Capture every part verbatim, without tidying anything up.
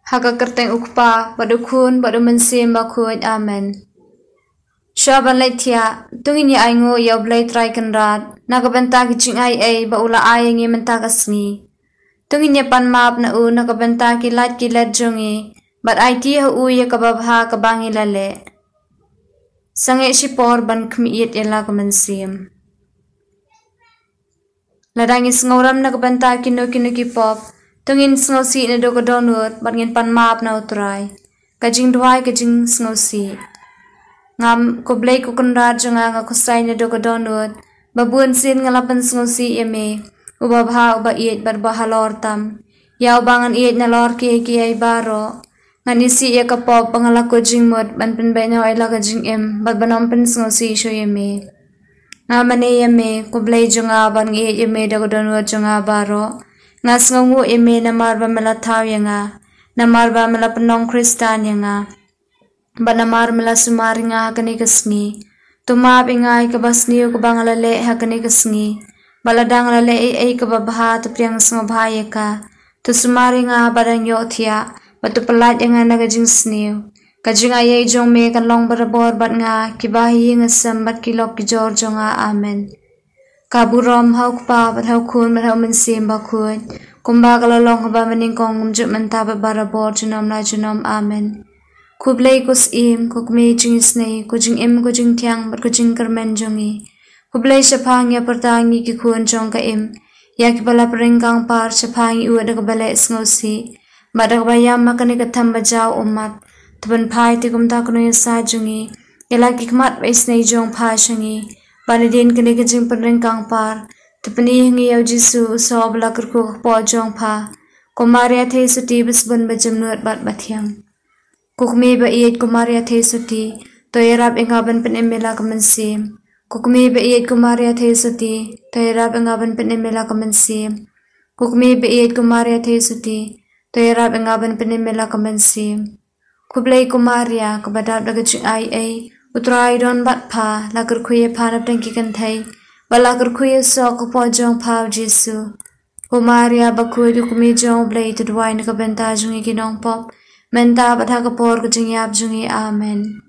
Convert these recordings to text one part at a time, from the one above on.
Haka kerteng ukpa badu kun badu mensim bakuat amen. Syaban laitia tungin ya aingo ya blai try kenrat nakabenta kicing ai ai ba ula ai ngi menta kasngi. Tungin ya pan map na u nakabenta ki lat ki let jongi bat ai ti ha u ya kababha kabangi lale. Sange sipor ban kmiit ela kemensim. Ladangi sengoram nakabenta kino kino ki pop. Tungin sngosi na do kodonut bat ngin pan map na utrai. Kajing duai kajing sngosi. Ngam ko blai ko kenrat jonga nga kusai na do kodonut. Babuan sin ngalapan sngosi eme. Uba bha uba iet bat bahalor tam. Ya ubangan iet na lor ki ki ay baro. Ngan isi ya kapop pangalako jing mut ban pen bainaw ay laka jing em bat banom pen sngosi syo eme. Nga mane eme ko blai jonga ban iet eme do kodonut jonga baro. Ngas ngungu eme na marba mela tau yanga, na marba mela penong Kristan yanga, ba na mar mela sumari nga hakani kasngi, tumab ingay kabasniyo kabangalale hakani kasngi, baladang lale ay ay kababaha tapiang sngobhaya ka, tu sumari nga badang yotya, batu pelat yanga nagajing sniyo, kajing ayay jong me kanlong barabor bat nga, kibahi nga sambat kilok kijor jonga amen. Kaburom hau kpa bat hau kun bat hau mensim bakun. Kumba kalalong kaba meningkong umjuk menta bat barabor junom la junom amen. Kublay kus im kukmi jing isnei kujing im kujing tiang bat kujing kermen jongi. Kublay syapang ya pertangi ki kun jong ka im. Ya kibala peringkang par syapang iu ada kabala isngosi. Bat ada kabayam makani katam bajau umat. Taban pai tikum tak kuno yasa jongi. Yala kikmat ba isnei jong pa syangi. Banadin kini kajing peringkang par. Tepeni hingi yau jisu usaw bela kerku po jong pa. Kumaria te suti besbun bajamnut bat batyang. Kukmi ba iit kumaria te suti. Toyerab ingaban penimila kemensim. Kukmi ba iit kumaria te suti. Toyerab ingaban penimila kemensim. Kukmi ba iit kumaria te suti. Toyerab ingaban penimila kemensim. Kublay kumaria kabadab dagajing ai ai. Utrai don bat pa lagar kuye panap dengki kantai balagar kuye sok po jong pau jisu kumaria bakuy du kumi jong blay tudwai na kabenta jungi kinong pop menta bat ha kapor kajing yap jungi amen.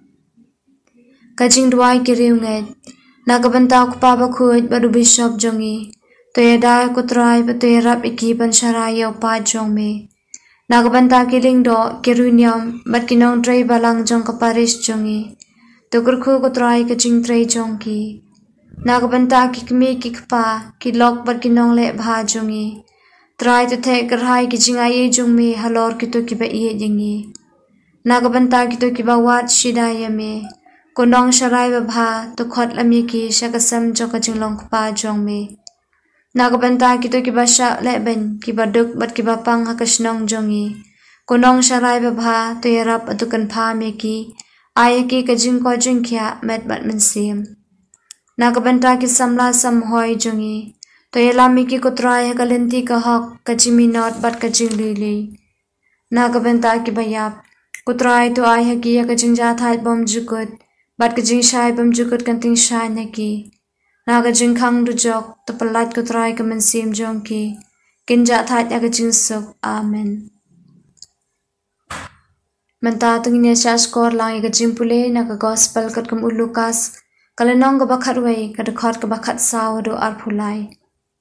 Kajing duai kiriunget na kabenta kupa bakuy badu bishop jongi toyeda kutrai batoyerap iki pansharaya upa jong me na kabenta kiling do kirunyam bat kinong tray balang jong kaparis jongi Tukurku ko try ka jing tray jongki. Nakabanta ki kmi ki kpa ki lok bar ki nong le bha jongi. Try to take karhai ki jing aye jong me halor ki to ki ba iye jingi. Nakabanta ki to ki ba wat shidaya me. Kondong sharai ba bha to khot lami ki shakasam joka jing long kpa jong me. Nakabanta ki to ki ba sha le ben ki ba duk bat ki ba pang hakashnong jongi. Kondong sharai ba bha to yarap atukan pha me ki. Ayaki kajing ko jing kya met bat mensim. Nakabenta ki samla sam hoi jongi. To yelami ki kutrai kalinti ka hok kajimi not bat kajing lili. Nakabenta ki bayap. Kutrai to ay haki ya kajing jathai bom jukut. Bat kajing shai bom jukut kanting shai naki. Nakajing kang dujok to palat kutrai ka mensim jongki. Kin jathai ya kajing suk. Amen. Menta tungin ya skor lang ika jimpule na ka gospel kat kum ulukas kalenong ka bakat way ka dekot ka bakat saw do arpulai.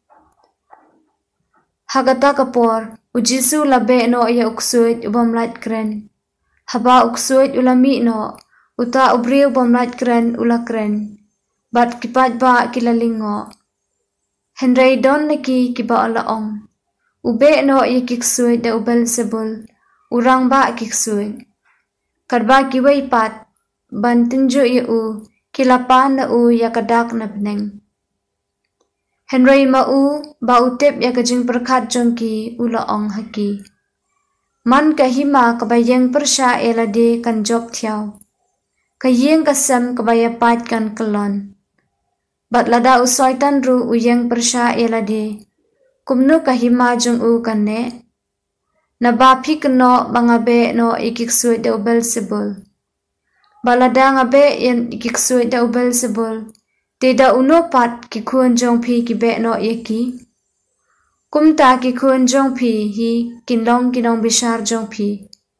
Hagata kapor ujisu labe no ya uksuit ubam light kren. Haba uksuit ulami no uta ubri ubam light kren ula kren. Bat kipat ba kilalingo. Henry don naki kiba alaong. Ube no ya kiksuit da ubel sebul. Urang ba kiksuit. Kadba kiway pat, bantinjo iu, kilapan na u ya kadak na peneng. Henry ma u, ba utip ya kajing perkat jongki ula ong haki. Man kahima kabayang persya elade kan job tiaw. Kayeng kasem kabaya pat kan kelon. Bat lada usoy tanru uyang persya elade. Kumnu kahima jong u kan ne. Nabapi keno bangabe no ikiksuit da ubel sebul. Balada ngabe yan ikiksuit da ubel sebul. Teda uno pat ki kun jong pi ki be no yeki. Kumta ki kun jong pi hi kinlong kinong bishar jong pi.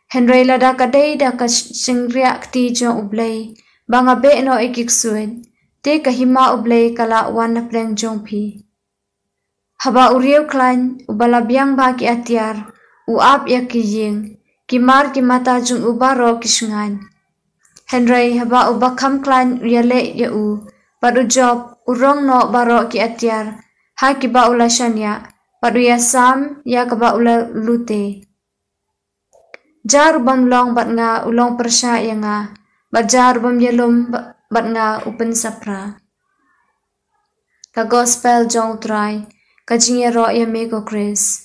Henry lada kadai da ka singriak ti jong ublay. Banga be no ikik suit. Te kahima ublay kala wana pleng jong pi. Haba uriau klain ubala biang ba ki atiar. Uap ya ki ying. Kimar ki mata jong ubaro kisngan. Henry haba ubakam klain riale ya u. Padu job urong no baro ki atiar. Ha ki ba ula shanya. Padu ya sam ya ka ba ula lute. Jar ubam long bat nga ulong persya ya nga. Bat jar ubam yelum bat nga upen sapra. Ka gospel jong utray. Ka jingya ro ya me ko Chris.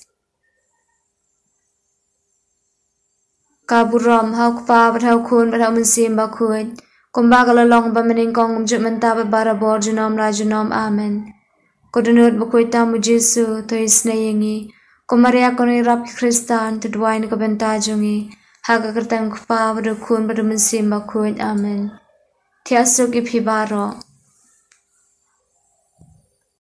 Ka buram hau kpa bat hau kun bat hau mensim ba kun. Kumba ka lalong ba mening kong umjut menta bat bara bor junom la junom amen. Kodunut bukoy tamu Jesu to isna yengi. Kumaria koni rap Kristan to dwain ka benta jongi. Haga kertang kpa badu kun badu mensim ba kun amen. Tiasuk ipibaro.